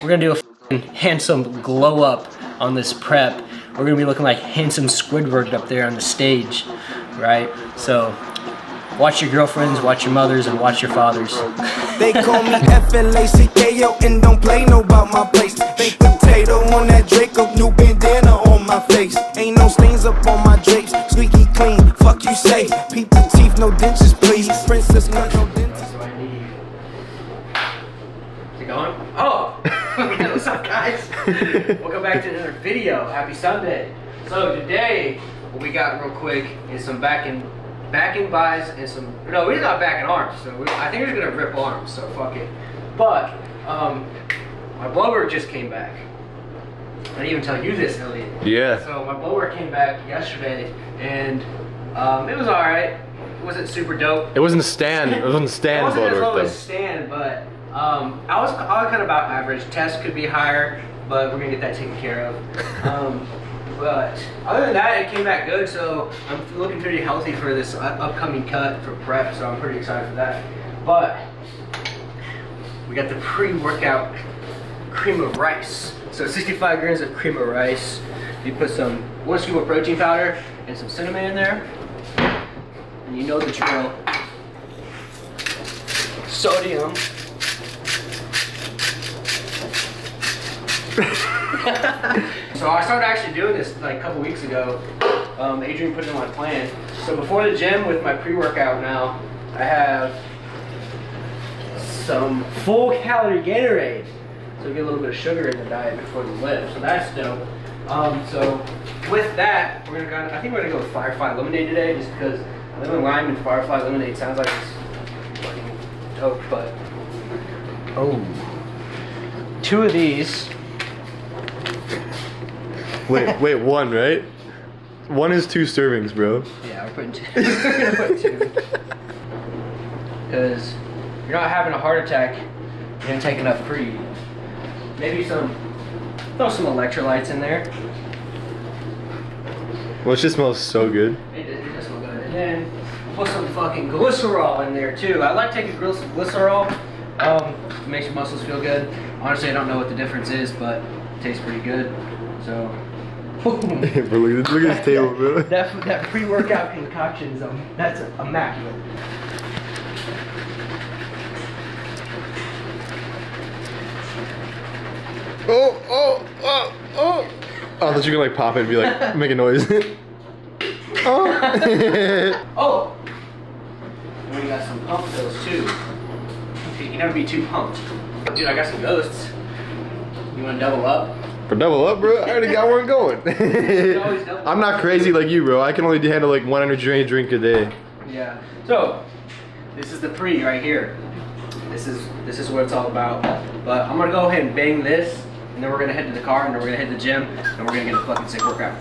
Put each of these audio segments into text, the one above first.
we're gonna do a handsome glow up on this prep. We're gonna be looking like handsome Squidward up there on the stage, right? So watch your girlfriends, watch your mothers, and watch your fathers. They call me FLACKO and don't play no about my place. Baked potato on that Draco, new bandana on my face. Ain't no stains up on my drapes, squeaky clean. Fuck you say, peep the teeth, no dentures, please. Princess cut no dentures. Is it going? Oh! Okay, what's up, guys? Welcome back to another video. Happy Sunday. So today, what we got real quick is some back and buys and some, no, we're not back and arms, so I think we're just gonna rip arms, so fuck it. But my blower just came back. I didn't even tell you this, Elliot. Yeah. So my blower came back yesterday, and it was all right. It wasn't super dope. It wasn't a stand. It wasn't a stand. It wasn't as low though. as stand, but I was kind of about average. Test could be higher, but we're gonna get that taken care of. But other than that, it came back good, so I'm looking pretty healthy for this upcoming cut for prep, so I'm pretty excited for that. But we got the pre-workout cream of rice. So 65 grams of cream of rice. You put some 1 scoop of protein powder and some cinnamon in there. And you know the drill. Sodium. So I started actually doing this like a couple weeks ago. Adrian put it in my plan. So before the gym with my pre-workout now, I have some full calorie Gatorade. So we get a little bit of sugar in the diet before the lift. So that's dope. So with that, I think we're gonna go with Firefly Lemonade today, just because lemon lime and Firefly Lemonade sounds like it's fucking dope. But two of these. Wait, one, right? One is 2 servings, bro. Yeah, we're putting 2. We're gonna put 2. Because you're not having a heart attack, you didn't take enough pre. Maybe throw some electrolytes in there. Well, it just smells so good. It does smell good. And then put some fucking glycerol in there too. I like taking glycerol. It makes your muscles feel good. Honestly, I don't know what the difference is, but it tastes pretty good. So. Bro, look at this table, bro. That pre-workout concoction that's immaculate. Oh! I thought you were gonna like pop it and be like, make a noise. Oh! And we got some pump pills too. You can never be too pumped. Dude, I got some ghosts. You wanna double up? For double up, bro? I already got one going. I'm not crazy like you, bro. I can only handle like 1 energy drink a day. Yeah. So, this is the pre right here. This is what it's all about. But I'm gonna go ahead and bang this, and then we're gonna head to the car, and then we're gonna hit the gym, and we're gonna get a fucking sick workout.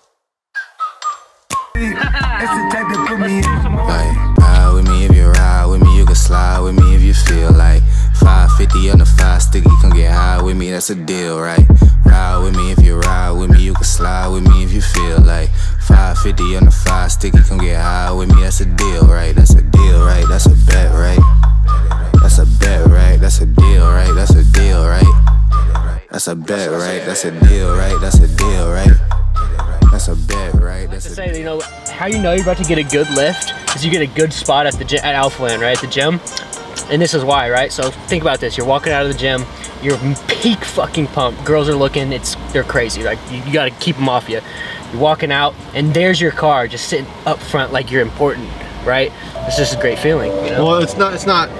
Ride with me if you ride with me, you can slide with me if you feel like 550 on the 5 sticky, come get high with me, that's a deal, right? Ride with me if you ride with me, you can slide with me if you feel like 550 on the 5 sticky, come get high with me, that's a deal, right? That's a deal, right? That's a bet, right? That's a bet, right? That's a deal, right? That's a deal, right? That's a bet, right? That's a deal, right? That's a deal, right? That's a bet, right? That's a say, you know, how you know you're about to get a good lift is you get a good spot at the at Alphaland, right? At the gym. And this is why, right? So think about this. You're walking out of the gym, you're peak fucking pumped. Girls are looking, they're crazy. Like you gotta keep them off you. You're walking out, and there's your car just sitting up front like you're important, right? It's just a great feeling, you know? Well, it's not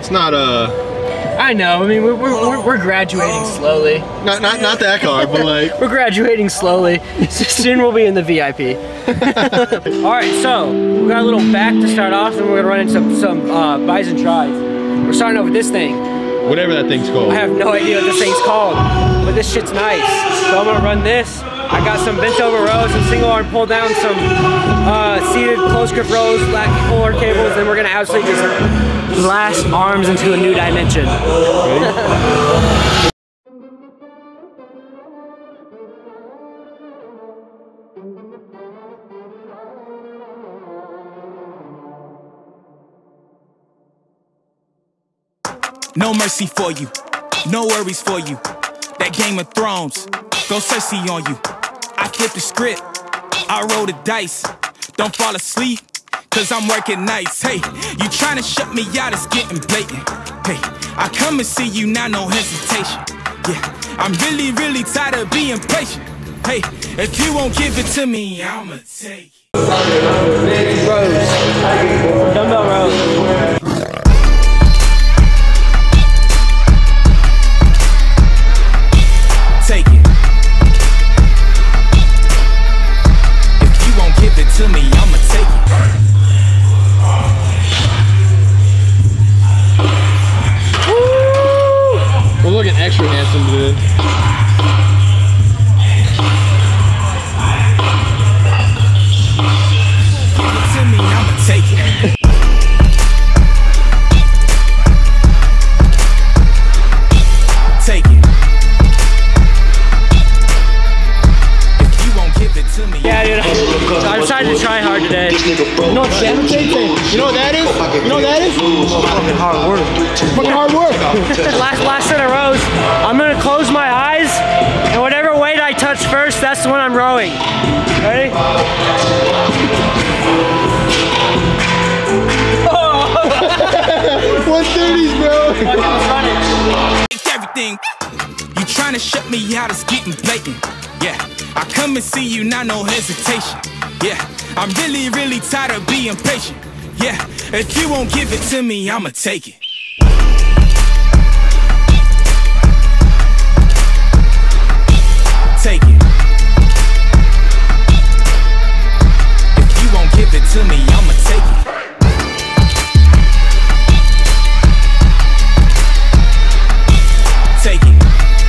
I know. I mean, we're graduating slowly. Not that car, but like we're graduating slowly. Soon we'll be in the VIP. All right, so we got a little back to start off, and we're gonna run into some buys and tries. We're starting off with this thing. whatever that thing's called. I have no idea what this thing's called, but this shit's nice. So I'm gonna run this. I got some bent over rows, some single arm pull down, some seated close grip rows, black puller cables, then we're gonna absolutely just blast arms into a new dimension. No mercy for you, no worries for you. They that Game of Thrones. Go Cersei on you. I flipped the script, I rolled the dice. Don't fall asleep, cause I'm working nights. Hey, you tryna shut me out, it's getting blatant. Hey, I come and see you now, no hesitation. Yeah, I'm really, really tired of being patient. Hey, if you won't give it to me, I'ma take it. Rows. Dumbbell rows. Take it. If you won't give it to me, I'ma take it. Woo! We're looking extra handsome today. Give it to me, I'ma take it. Take it. If you won't give it to me, Yeah, dude. I decided to try hard today. You know what that is? You know what that is? You know what that is? Fucking hard work. Fucking hard work. last set of rows, I'm gonna close my eyes, and whatever weight I touch first, that's the one I'm rowing. Ready? 130s, bro. Let's run it. everything. You tryna shut me out, it's getting blatant. Yeah, I come and see you now, no hesitation. Yeah, I'm really, really tired of being patient. Yeah, if you won't give it to me, I'ma take it. Take it. If you won't give it to me, I'ma take it. Take it.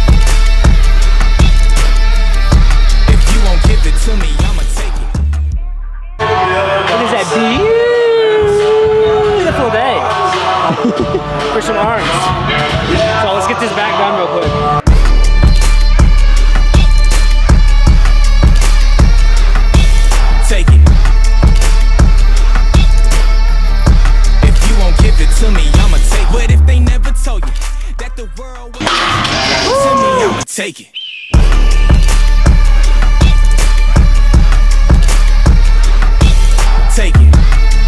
If you won't give it to me, I'ma take it. What is that? Beautiful day for some arms. So let's get this back done real quick. Take it. If you won't give it to me, I'ma take it. But if they never told you that the world will give it to me, I'ma take it. Take it.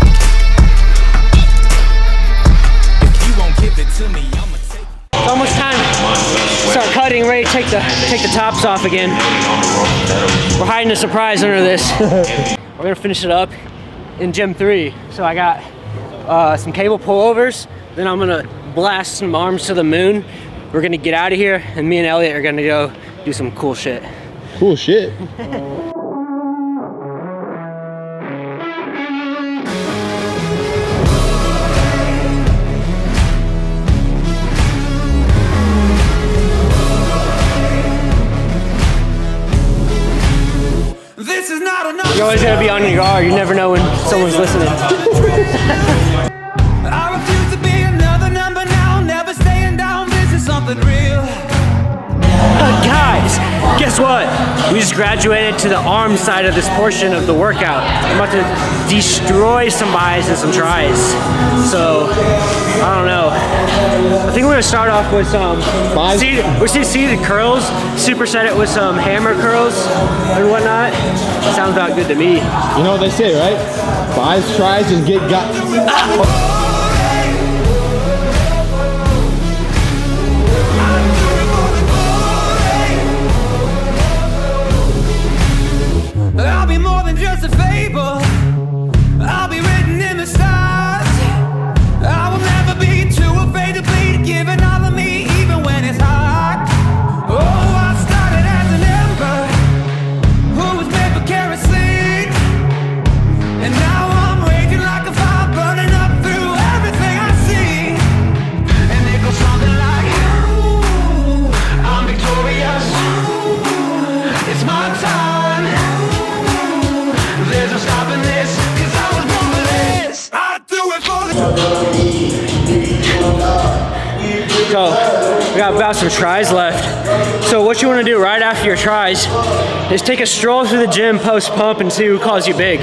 If you won't give it to me, I'ma take it. It's almost time to start cutting, ready to take the tops off again. We're hiding a surprise under this. We're gonna finish it up in gym 3. So I got some cable pullovers, then I'm gonna blast some arms to the moon. We're gonna get out of here, and me and Elliot are gonna go do some cool shit. Cool shit. This is not enough. You're always gonna be on your guard. You never know when someone's listening. I refuse to be another number now, never staying down, this is something real. Guys, guess what? We just graduated to the arm side of this portion of the workout. I'm about to destroy some buys and some tries. So, I don't know. I think we're gonna start off with some seated curls, superset it with some hammer curls and whatnot. Sounds about good to me. You know what they say, right? Buys, tries, and get got. I'll be more than just a fable. I'll be written in the stars. I will never be too afraid to bleed, giving all of me even when it's hard. Oh, I started as an ember who was made for kerosene, and now I'm raging like a fire, burning up through everything I see. And it goes something like, ooh, I'm victorious. It's my time. There's no stopping this, 'cause I was born for this. I do it for the... So, we got about some tries left. So what you wanna do right after your tries is take a stroll through the gym post-pump and see who calls you big.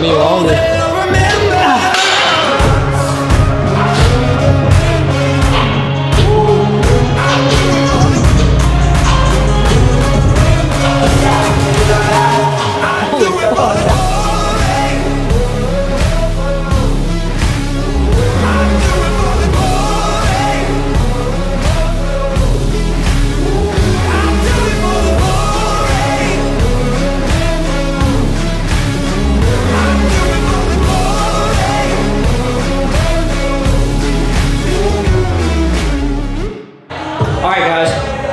any longer. Alright guys.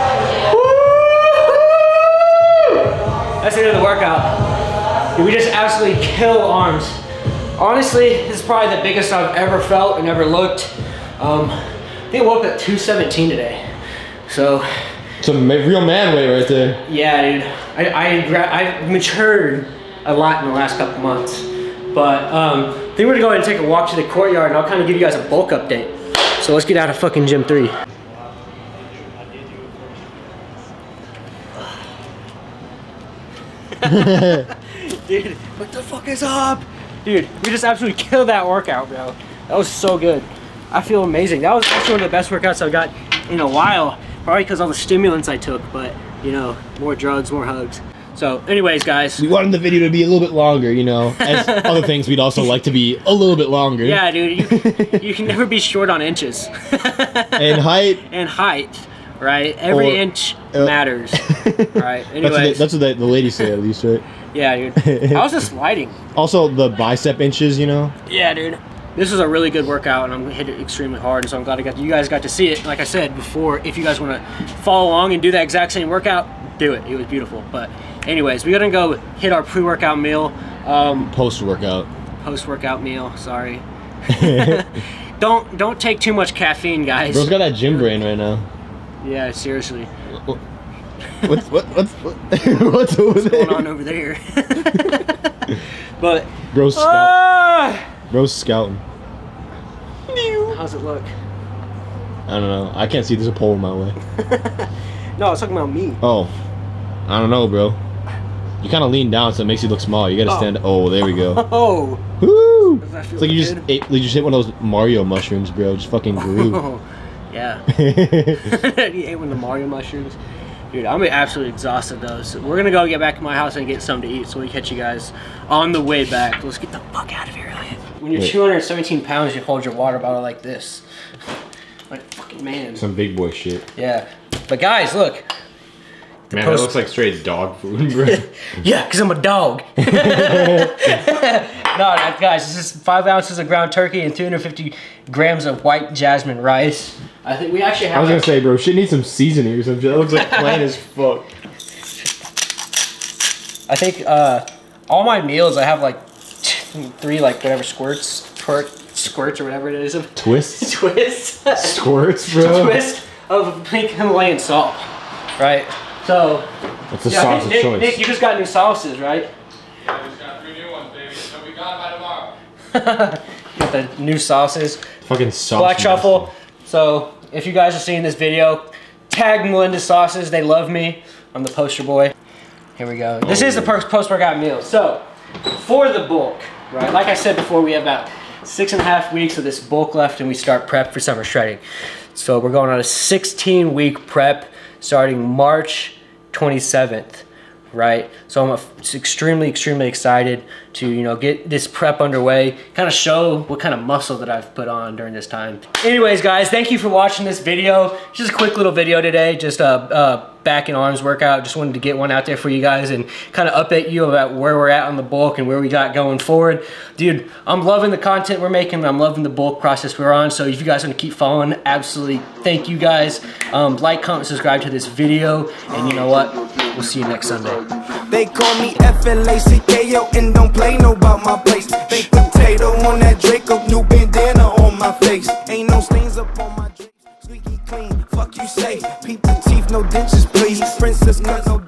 That's the end of the workout. Dude, we just absolutely kill arms. Honestly, this is probably the biggest I've ever felt and ever looked. I think I woke up at 217 today. So It's a real man weight right there. yeah, dude. I've matured a lot in the last couple months. But I think we're gonna go ahead and take a walk to the courtyard and I'll kind of give you guys a bulk update. So let's get out of fucking gym 3. Dude, what the fuck is up? Dude, we just absolutely killed that workout, bro. That was so good. I feel amazing. That was actually one of the best workouts I've got in a while. Probably because all the stimulants I took, but you know, more drugs, more hugs. So anyways, guys. We wanted the video to be a little bit longer, you know. As other things, we'd also like to be a little bit longer. Yeah, dude, you can never be short on inches. And height. And height, right? Every inch matters, right? Anyways. That's what the ladies say at least, right? Yeah, dude. I was just lighting. Also, the bicep inches, you know? Yeah, dude. This was a really good workout, and I'm gonna hit it extremely hard, so I'm glad you guys got to see it. Like I said before, if you guys want to follow along and do that exact same workout, do it. It was beautiful. But anyways, we're gonna go hit our pre-workout meal. Post-workout. Post-workout meal, sorry. Don't take too much caffeine, guys. Bro's got that gym brain right now. Yeah, seriously. What's over there? What's going on over there? But Bro's scouting. Bro's scouting. How's it look? I don't know. I can't see. There's a pole in my way. No, I was talking about me. Oh, I don't know, bro. You kind of lean down, so it makes you look small. You gotta stand. Oh, there we go. Oh. Woo! Does that feel It's like you just hit one of those Mario mushrooms, bro. Just fucking grew. Oh, yeah. You ate one of the Mario mushrooms. Dude, I'm absolutely exhausted though. So we're gonna go get back to my house and get something to eat. So we catch you guys on the way back. Let's get the fuck out of here, Elliot. When you're 217 pounds, you hold your water bottle like this. Like fucking man. Some big boy shit. Yeah. But guys, look. Man, that looks like straight dog food, bro. Yeah, because I'm a dog. No, guys, this is 5 ounces of ground turkey and 250 grams of white jasmine rice. I think we actually have. I was gonna say, bro, shit needs some seasoning or some shit. That looks like plain as fuck. I think all my meals, I have like 3 like whatever squirts or whatever it is of Twists. Twists. Squirts, bro. Twist of pink Himalayan salt, right? So. That's a sauce of choice. Nick, you just got new sauces, right? Yeah, we just got 3 new ones, baby. They'll be gone by tomorrow. Got the new sauces. Fucking sauce. Black truffle. So if you guys are seeing this video, tag Melinda's sauces. They love me. I'm the poster boy. Here we go. This is the post-workout meal. So for the bulk, right? Like I said before, we have about 6.5 weeks of this bulk left, and we start prep for summer shredding. So we're going on a 16-week prep starting March 27th. Right, so I'm extremely excited to, you know, get this prep underway, kind of show what kind of muscle that I've put on during this time. Anyways, guys, thank you for watching this video. Just a quick little video today, just a back and arms workout. Just wanted to get one out there for you guys and kind of update you about where we're at on the bulk and where we got going forward. Dude, I'm loving the content we're making. I'm loving the bulk process we're on. So if you guys want to keep following, absolutely thank you guys. Like, comment, subscribe to this video, and you know what? We'll see you next Sunday. They call me F-L-A-C-K-O and don't play no about my place. Baked potato on that Draco, new bandana on my face. Ain't no stains up on my drapes, squeaky clean, fuck you say. Peep the teeth, no dentures please. Princess cut, no